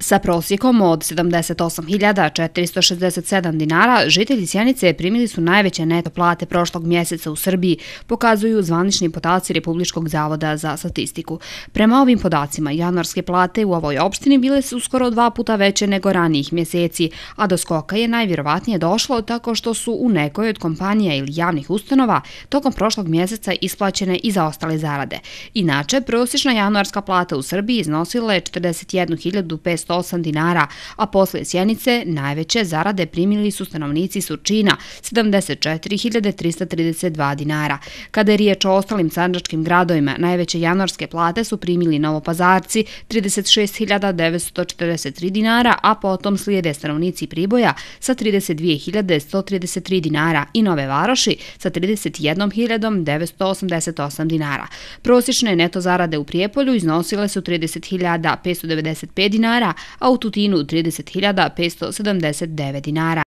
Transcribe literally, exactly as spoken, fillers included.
Sa prosjekom od sedamdeset osam hiljada četiristo šezdeset sedam dinara, žitelji Sjenice primili su najveće neto plate prošlog mjeseca u Srbiji, pokazuju zvanični podaci Republičkog zavoda za statistiku. Prema ovim podacima, januarske plate u ovoj opštini bile su skoro dva puta veće nego ranijih mjeseci, a do skoka je najvjerovatnije došlo tako što su u nekoj od kompanija ili javnih ustanova tokom prošlog mjeseca isplaćene i zaostale zarade. Inače, prosječna januarska plata u Srbiji iznosila je četrdeset jednu hiljadu petsto osam dinara, a poslije Sjenice najveće zarade primili su stanovnici Surčina, sedamdeset četiri hiljade trista trideset dva dinara. Kada je riječ o ostalim sandžačkim gradovima, najveće januarske plate su primili Novopazarci, trideset šest hiljada devetsto četrdeset tri dinara, a potom slijede stanovnici Priboja sa trideset dvije hiljade sto trideset tri dinara i Nove Varoši sa trideset jednom hiljadom devetsto osamdeset osam dinara. Prosječne neto zarade u Prijepolju iznosile su trideset hiljada petsto devedeset pet dinara, a u Tutinu trideset hiljada petsto sedamdeset devet dinara.